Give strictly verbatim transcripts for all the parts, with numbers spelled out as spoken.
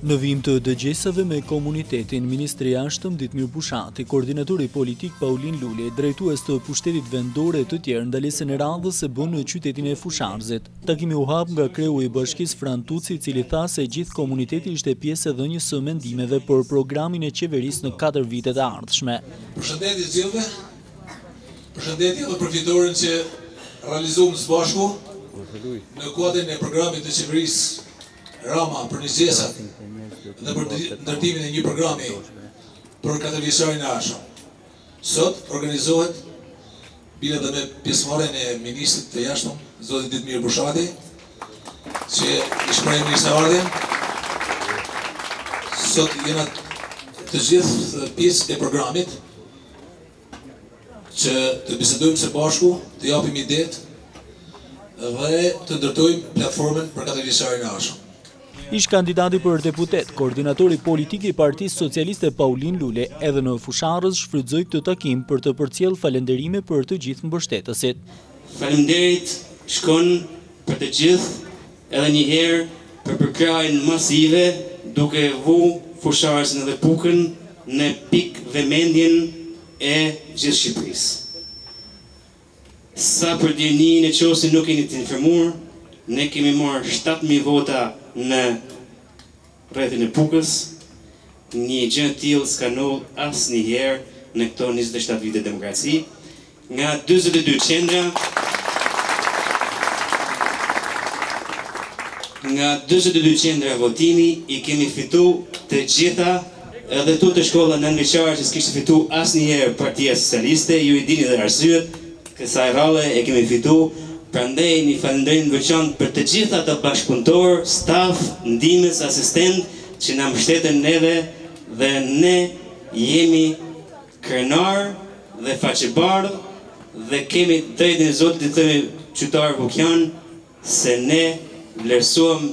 Në vim të dëgjesave me komunitetin, Ministri i Jashtëm Ditmir Bushati, koordinatori politik Paulin Lule, drejtues të pushtetit vendore të tjerë ndalesën e radhës e bën në qytetin e Fusharzit. Takimi u hap nga kreu i bashkisë Fran Tuci, i cili tha se gjithë komuniteti ishte pjesë e dhënies së mendimeve për programin e qeverisë në katër vitet e ardhshme. Përshëndetje gjithëve. Përshëndetje edhe përfitoren që realizuam së bashku në kuadrin e programit të qeverisë Rama për nisjesat dhe për ndërtimin e një programi për katërvjeçarin e ardhshëm. Sot organizohet bile dhe me pjesëmarrjen e ministrit të jashtëm, zoti Ditmir Bushati, që i shpreh mirëseardhjen. Sot jena të gjithë pjesë e programit që të bisedojmë së bashku, të japim idetë dhe të ndërtojmë platformën për katërvjeçarin e ardhshëm. Ish kandidati për deputet, koordinatori politik i Partisë Socialiste Paulin Lule, edhe në Fusharrës shfrytëzoi këtë takim për të përcjell falënderime për të gjithë mbështetësit. Faleminderit shkon për të gjithë, edhe një herë për përkrahjen masive, duke vu Fusharrësin dhe Pukën në pikë vëmendjen e gjithë Shqipërisë. Sa për djeni në qoftë nuk jeni të informuar, ne kemi marrë shtatë mijë vota në rrethin e Pukës, një gjë e tillë s'ka ndodhur asnjëherë në këto njëzet e shtatë vite demokraci. Nga dyzet e dy qendra, nga dyzet e dy qendra votimi i kemi fituar të gjitha, edhe tu të shkolla nënveçare që s'kishte fituar asnjëherë Partia Socialiste, ju i dini dhe arsyet, kësaj rralle e kemi fituar. Prandaj një falënderim veçantë për të gjithë ata bashkëpunëtor, staf, ndihmës, asistent që na mbështeten neve dhe ne jemi krenar dhe faqebardh dhe kemi drejtën e Zotit të themi qytetar Bukjan se ne vlerësuam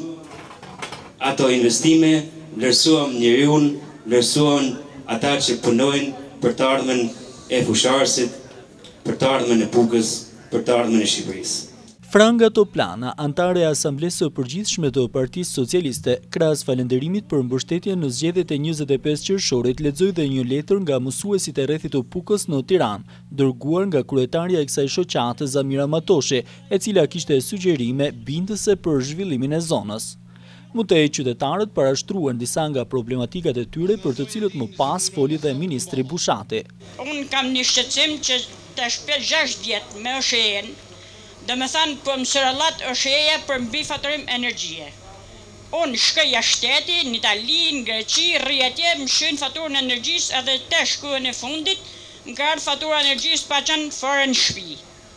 ato investime, vlerësuam njeriu, vlerësuam ata që punojnë për të ardhmen e Fusharësit, për të ardhmen e Pukës, për të ardhmen e Shqipërisë. Franga Toplana, antare e Asamblesë së Përgjithshme të Partisë Socialiste, krahas falënderimit për mbështetjen në zgjedhjet e njëzet e pesë qershorit, lexoi dhe një letër nga mësuesit e rrethit të Pukës në Tiranë, dërguar nga kryetarja e kësaj shoqate Zamira Matoshi, e cila kishte sugjerime bindëse për zhvillimin e zonës. Mutej qytetarët parashtruan disa nga problematikat e tyre për të cilët më pas foli dhe ministri Bushati. Unë kam një shqetësim që tash pesë gjashtë vjet me oshen, dhe me thanë po më sërallat osheja për mbi faturim energjie. Unë shkoj jashtë shteti, në Itali, në Greqi, rri atje, më shyn faturën e energjisë, edhe te shkuën e fundit, më ka ardhur fatura e energjisë pa qenë fare në shtëpi.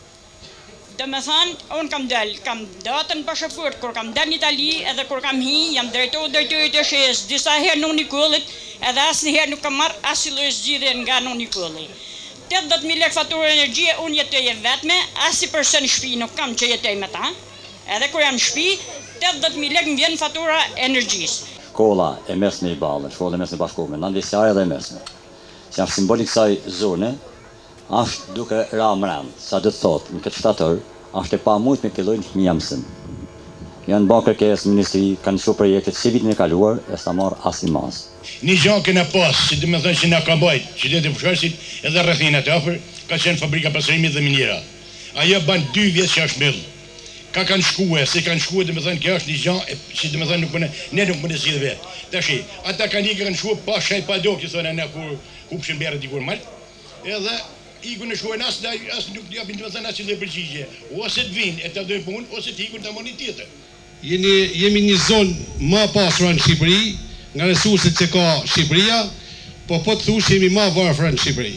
Dhe me thanë, unë kam del, kam datën pasaportë, kur kam del në Itali, edhe kur kam hi, jam drejtohu drejtorit e shes, disa herë në Unikullit, edhe asnjëherë nuk kam marrë asnjë lloj zgjidhje nga në Unikulli. tetëdhjetë mijë lekë faturë energjie, unë jetoj e vetme, as si person në shtëpi nuk kam që jetoj me ta. Edhe kur jam në shtëpi, tetëdhjetë mijë lekë më vjen fatura energjisë. Shkolla e mesme i Ballën, shkolla e mesme bashkuar, nëndesjare dhe mesme, që janë simbolik kësaj zone, është duke ra mrend, sa do të thotë, në këtë shtator, është e pamujt me fillojnë një mësim. Janë bërë kërkesë ministri, kanë shumë projekte që vitin e kaluar, e s'ta marrë asnjë mas. Një gjë kena pas, që dhe me thënë që na ka bajt, qyteti e Fusharësit edhe rrethinat e afër, ka qenë fabrika pastrimit dhe minjera. Ajo ban dy vjet që është mbyll. Ka kanë shkuar, se kanë shkuar dhe me thënë kjo është një gjë që dhe me thënë nuk punë, ne nuk punë si vetë. Tash, ata kanë ikë kanë shkuar pa shaj pa dok, që thonë ne kur hupshin berë dikur mal. Edhe ikun në shkuar as as nuk japin dhe me thënë asnjë përgjigje. Ose të vinë e të dojnë punë, ose të ikun ta moni tjetër. Jeni jemi një zonë më pasur në Shqipëri, nga resurset që ka Shqipëria, po po të thush jemi më varfër në Shqipëri.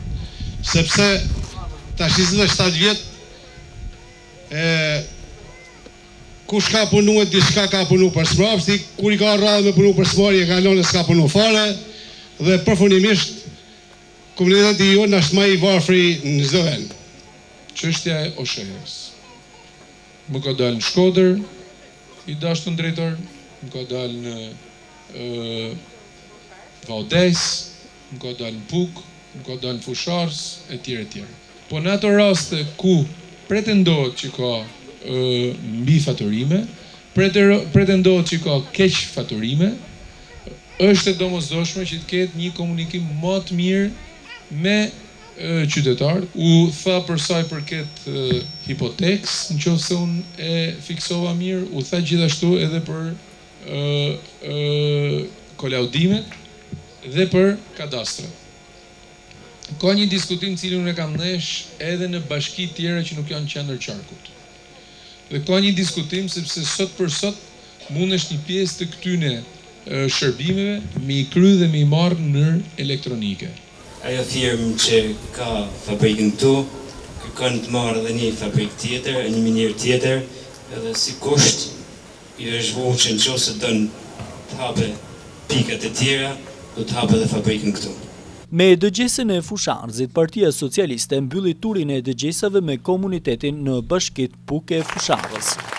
Sepse tash njëzet e shtatë vjet e kush ka punuar diçka ka punuar për smrapshti, kur i ka rradhë me punu për smarrje ka lënë s'ka punu fare, dhe përfundimisht komuniteti jonë është më i varfër në çdo vend. Çështja e Oshejës. Më ka dalë në Shkodër, i dashur drejtor, më ka dalë në Uh, Vaudes, më ka dalë në Puk, më ka dalë në Fusharës, e tjere tjere. Po në ato raste ku pretendohet që ka uh, mbi faturime, pretendohet që ka keq faturime, është e domosdoshme që të ketë një komunikim më të mirë me e, qytetarët. U tha për sa i përket e, hipotekës, nëse unë e fiksova mirë, u tha gjithashtu edhe për e, e, kolaudimet dhe për kadastrat. Ka një diskutim cilin unë e kam nesh edhe në bashki tjera që nuk janë qendër qarkut. Dhe ka një diskutim sepse sot për sot mundesh një pjesë të këtyne e, shërbimeve me i kry dhe me i marrë në mënyrë elektronike. Ajo firmë që ka fabrikën këtu, kërkon të marrë edhe një fabrikë tjetër, një minier tjetër, edhe si kusht i është vu që nëse don të hape pikat e tjera, do të hape edhe fabrikën këtu. Me dëgjesën e fusharëzit, Partia Socialiste mbylli turin e dëgjesave me komunitetin në bashkit Puke Fusharës.